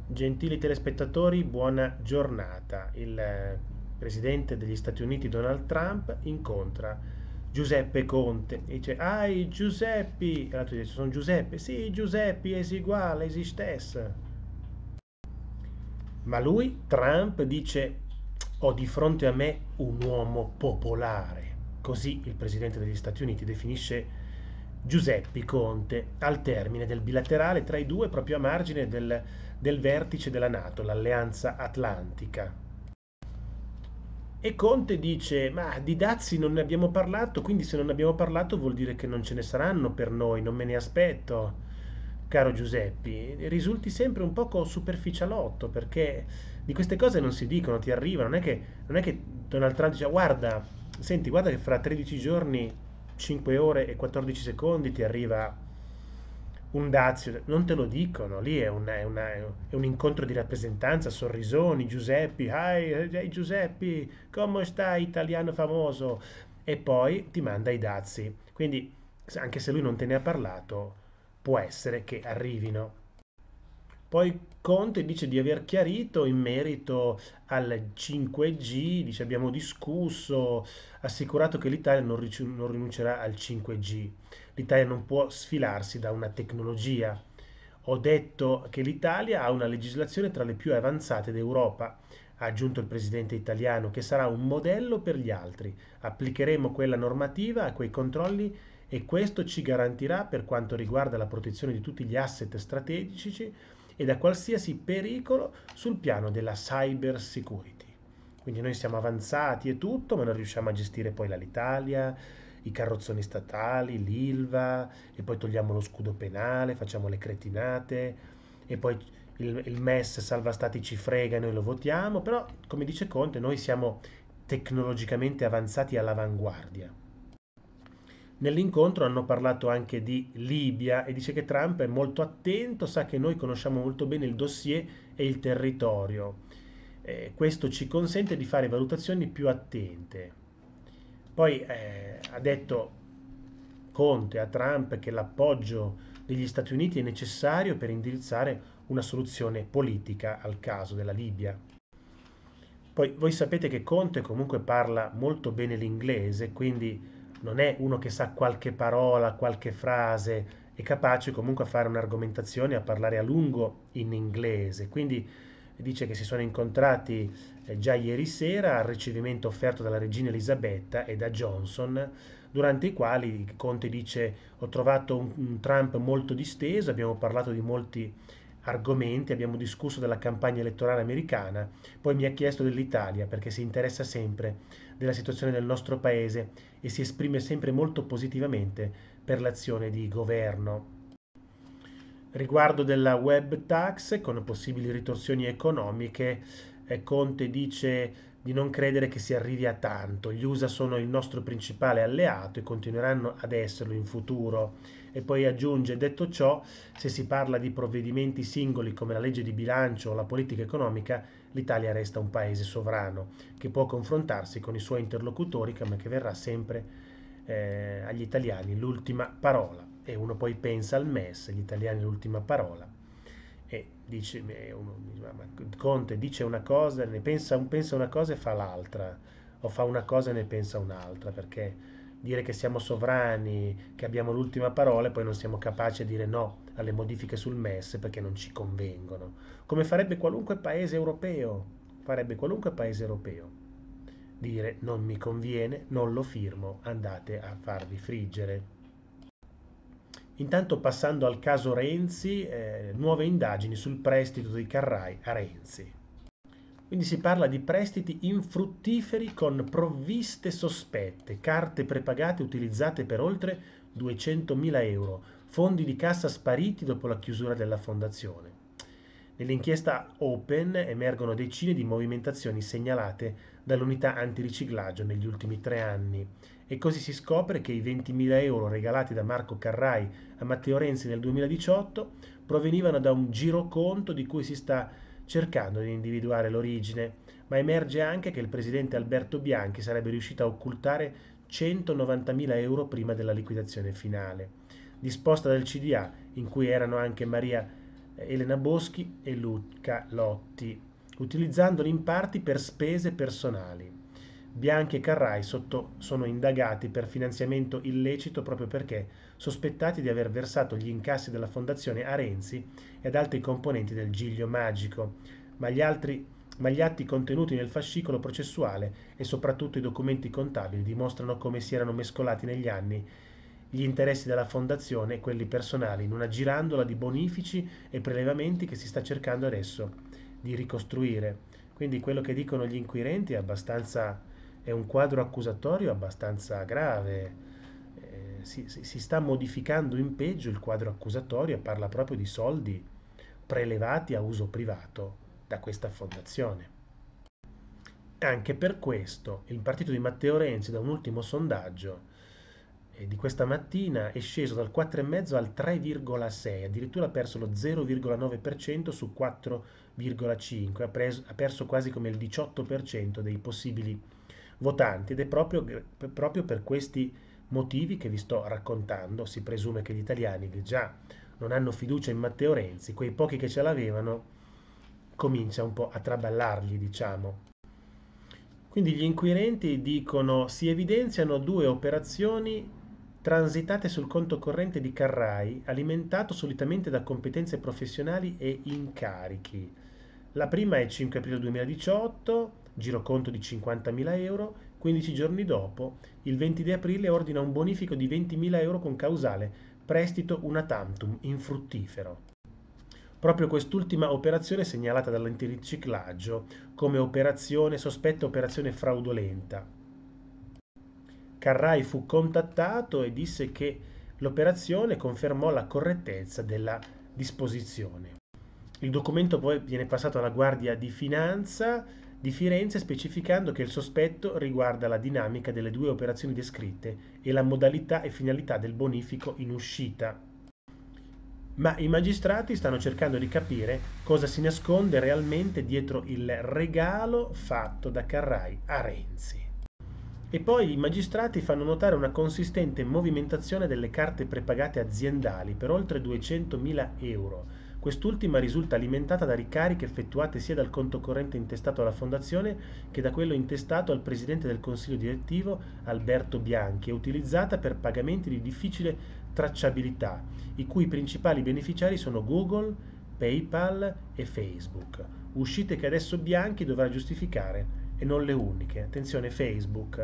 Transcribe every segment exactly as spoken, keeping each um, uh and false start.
Gentili telespettatori, buona giornata. Il eh, presidente degli Stati Uniti Donald Trump incontra Giuseppe Conte e dice: Ai Giuseppi! E l'altro dice: Sono Giuseppe? Sì, Giuseppe, è uguale, esistesse. Ma lui, Trump, dice: Ho di fronte a me un uomo popolare. Così il presidente degli Stati Uniti definisce Giuseppe Conte al termine del bilaterale tra i due, proprio a margine del, del vertice della NATO, l'Alleanza Atlantica. E Conte dice: Ma di dazi non ne abbiamo parlato, quindi se non ne abbiamo parlato vuol dire che non ce ne saranno per noi, non me ne aspetto. Caro Giuseppe, risulti sempre un poco superficialotto perché di queste cose non si dicono, ti arrivano. Non è che, non è che Donald Trump dice: Guarda, senti, guarda che fra tredici giorni, cinque ore e quattordici secondi ti arriva un dazio. Non te lo dicono, lì è, una- è una- è un incontro di rappresentanza, sorrisoni, Giuseppe, hi, hey Giuseppe, come stai, italiano famoso? E poi ti manda i dazi. Quindi, se- anche se lui non te ne ha parlato, può essere che arrivino. Poi Conte dice di aver chiarito in merito al cinque G, dice abbiamo discusso, assicurato che l'Italia non, ricu- non rinuncerà al cinque G. L'Italia non può sfilarsi da una tecnologia. Ho detto che l'Italia ha una legislazione tra le più avanzate d'Europa, ha aggiunto il presidente italiano, che sarà un modello per gli altri. Applicheremo quella normativa a quei controlli e questo ci garantirà, per quanto riguarda la protezione di tutti gli asset strategici e da qualsiasi pericolo sul piano della cyber security. Quindi noi siamo avanzati e tutto, ma non riusciamo a gestire poi l'Alitalia, i carrozzoni statali, l'Ilva, e poi togliamo lo scudo penale, facciamo le cretinate, e poi il, il M E S salva stati ci frega e noi lo votiamo, però come dice Conte noi siamo tecnologicamente avanzati all'avanguardia. Nell'incontro hanno parlato anche di Libia e dice che Trump è molto attento, sa che noi conosciamo molto bene il dossier e il territorio. Eh, questo ci consente di fare valutazioni più attente. Poi eh, ha detto Conte a Trump che l'appoggio degli Stati Uniti è necessario per indirizzare una soluzione politica al caso della Libia. Poi voi sapete che Conte comunque parla molto bene l'inglese, quindi non è uno che sa qualche parola, qualche frase, è capace comunque a fare un'argomentazione, a parlare a lungo in inglese. Quindi dice che si sono incontrati eh, già ieri sera al ricevimento offerto dalla regina Elisabetta e da Johnson, durante i quali Conte dice: Ho trovato un, un Trump molto disteso, abbiamo parlato di molti argomenti, abbiamo discusso della campagna elettorale americana, poi mi ha chiesto dell'Italia perché si interessa sempre della situazione del nostro paese e si esprime sempre molto positivamente per l'azione di governo. Riguardo della web tax con possibili ritorsioni economiche, eh, Conte dice di non credere che si arrivi a tanto. Gli U S A sono il nostro principale alleato e continueranno ad esserlo in futuro. E poi aggiunge: detto ciò, se si parla di provvedimenti singoli come la legge di bilancio o la politica economica, l'Italia resta un paese sovrano che può confrontarsi con i suoi interlocutori, ma che verrà sempre eh, agli italiani l'ultima parola. E uno poi pensa al M E S, gli italiani l'ultima parola, e dice, e uno dice, ma Conte dice una cosa, ne pensa, pensa una cosa e fa l'altra, o fa una cosa e ne pensa un'altra, perché dire che siamo sovrani, che abbiamo l'ultima parola e poi non siamo capaci a dire no alle modifiche sul M E S perché non ci convengono, come farebbe qualunque paese europeo, farebbe qualunque paese europeo. Dire non mi conviene, non lo firmo, andate a farvi friggere. Intanto passando al caso Renzi, eh, nuove indagini sul prestito dei Carrai a Renzi. Quindi si parla di prestiti infruttiferi con provviste sospette, carte prepagate utilizzate per oltre duecentomila euro, fondi di cassa spariti dopo la chiusura della fondazione. Nell'inchiesta Open emergono decine di movimentazioni segnalate dall'unità antiriciclaggio negli ultimi tre anni e così si scopre che i ventimila euro regalati da Marco Carrai a Matteo Renzi nel duemiladiciotto provenivano da un giroconto di cui si sta cercando di individuare l'origine, ma emerge anche che il presidente Alberto Bianchi sarebbe riuscito a occultare centonovantamila euro prima della liquidazione finale, disposta dal C D A, in cui erano anche Maria Elena Boschi e Luca Lotti, utilizzandoli in parti per spese personali. Bianchi e Carrai sotto, sono indagati per finanziamento illecito proprio perché sospettati di aver versato gli incassi della fondazione a Renzi e ad altri componenti del Giglio Magico, ma gli, altri, ma gli atti contenuti nel fascicolo processuale e soprattutto i documenti contabili dimostrano come si erano mescolati negli anni gli interessi della fondazione e quelli personali in una girandola di bonifici e prelevamenti che si sta cercando adesso di ricostruire. Quindi quello che dicono gli inquirenti è abbastanza, è un quadro accusatorio abbastanza grave. Eh, si, si, si sta modificando in peggio il quadro accusatorio e parla proprio di soldi prelevati a uso privato da questa fondazione. Anche per questo il partito di Matteo Renzi, da un ultimo sondaggio eh, di questa mattina, è sceso dal quattro virgola cinque al tre virgola sei, addirittura ha perso lo zero virgola nove per cento su quattro virgola cinque, ha, preso- ha perso quasi come il diciotto per cento dei possibili votanti ed è proprio, proprio per questi motivi che vi sto raccontando. Si presume che gli italiani che già non hanno fiducia in Matteo Renzi, quei pochi che ce l'avevano, comincia un po' a traballargli, diciamo. Quindi gli inquirenti dicono si evidenziano due operazioni transitate sul conto corrente di Carrai, alimentato solitamente da competenze professionali e incarichi. La prima è cinque aprile duemiladiciotto, giroconto di cinquantamila euro, quindici giorni dopo, il venti di aprile ordina un bonifico di ventimila euro con causale prestito una tantum infruttifero. Proprio quest'ultima operazione è segnalata dall'antiriciclaggio come operazione sospetta operazione fraudolenta. Carrai fu contattato e disse che l'operazione confermò la correttezza della disposizione. Il documento poi viene passato alla Guardia di Finanza di Firenze specificando che il sospetto riguarda la dinamica delle due operazioni descritte e la modalità e finalità del bonifico in uscita. Ma i magistrati stanno cercando di capire cosa si nasconde realmente dietro il regalo fatto da Carrai a Renzi. E poi i magistrati fanno notare una consistente movimentazione delle carte prepagate aziendali per oltre duecentomila euro. Quest'ultima risulta alimentata da ricariche effettuate sia dal conto corrente intestato alla fondazione che da quello intestato al presidente del consiglio direttivo Alberto Bianchi e utilizzata per pagamenti di difficile tracciabilità, i cui principali beneficiari sono Google, PayPal e Facebook. Uscite che adesso Bianchi dovrà giustificare e non le uniche. Attenzione, Facebook.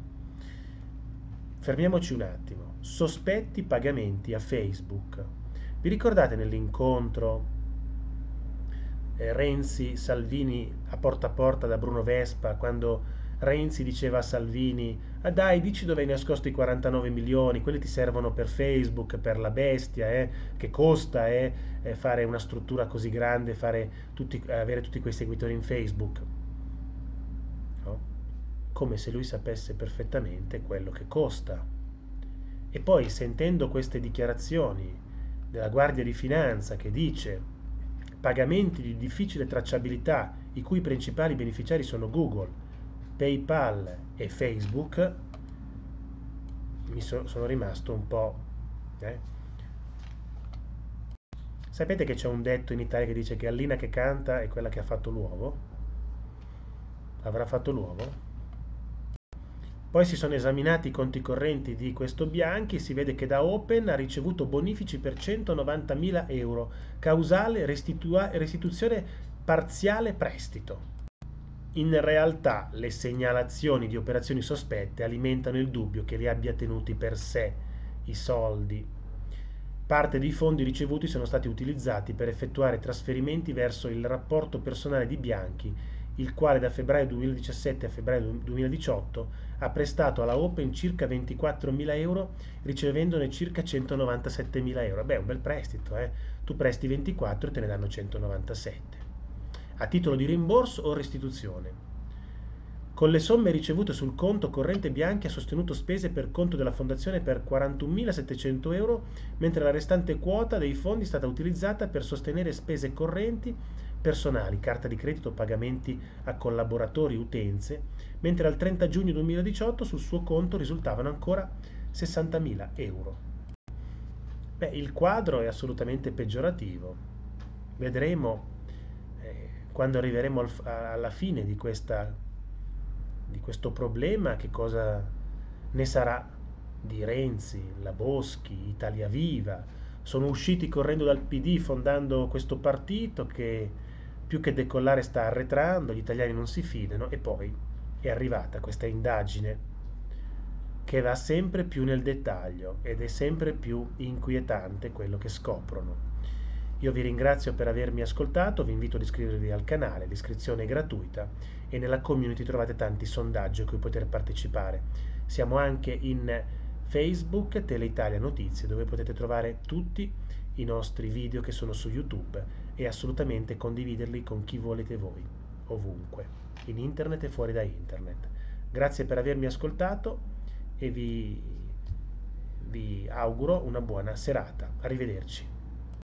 Fermiamoci un attimo. Sospetti pagamenti a Facebook. Vi ricordate nell'incontro eh, Renzi-Salvini a porta a porta da Bruno Vespa, quando Renzi diceva a Salvini: ah dai, dici dove hai nascosto i quarantanove milioni, quelli ti servono per Facebook, per la bestia, eh, che costa eh, eh, fare una struttura così grande, fare tutti, avere tutti quei seguitori in Facebook. No? Come se lui sapesse perfettamente quello che costa. E poi sentendo queste dichiarazioni della Guardia di Finanza che dice pagamenti di difficile tracciabilità i cui principali beneficiari sono Google, PayPal e Facebook, mi so, sono rimasto un po'... Eh? Sapete che c'è un detto in Italia che dice che gallina che canta è quella che ha fatto l'uovo? Avrà fatto l'uovo? Poi si sono esaminati i conti correnti di questo Bianchi e si vede che da Open ha ricevuto bonifici per centonovantamila euro, causale restitua- restituzione parziale prestito. In realtà le segnalazioni di operazioni sospette alimentano il dubbio che li abbia tenuti per sé i soldi. Parte dei fondi ricevuti sono stati utilizzati per effettuare trasferimenti verso il rapporto personale di Bianchi, il quale da febbraio duemiladiciassette a febbraio duemiladiciotto ha prestato alla Open circa ventiquattromila euro, ricevendone circa centonovantasettemila euro. Beh, un bel prestito, eh? Tu presti ventiquattro e te ne danno centonovantasette. A titolo di rimborso o restituzione. Con le somme ricevute sul conto corrente Bianchi ha sostenuto spese per conto della fondazione per quarantunomilasettecento euro, mentre la restante quota dei fondi è stata utilizzata per sostenere spese correnti personali, carta di credito, pagamenti a collaboratori, utenze, mentre al trenta giugno duemiladiciotto sul suo conto risultavano ancora sessantamila euro. Beh, il quadro è assolutamente peggiorativo. Vedremo eh, quando arriveremo al- alla fine di questa, di questo problema che cosa ne sarà di Renzi, la Boschi, Italia Viva. Sono usciti correndo dal P D fondando questo partito che più che decollare sta arretrando, gli italiani non si fidano e poi è arrivata questa indagine che va sempre più nel dettaglio ed è sempre più inquietante quello che scoprono. Io vi ringrazio per avermi ascoltato, vi invito ad iscrivervi al canale, l'iscrizione è gratuita e nella community trovate tanti sondaggi a cui poter partecipare. Siamo anche in Facebook, Teleitalia Notizie, dove potete trovare tutti i nostri video che sono su YouTube e assolutamente condividerli con chi volete voi, ovunque, in internet e fuori da internet. Grazie per avermi ascoltato e vi, vi auguro una buona serata. Arrivederci.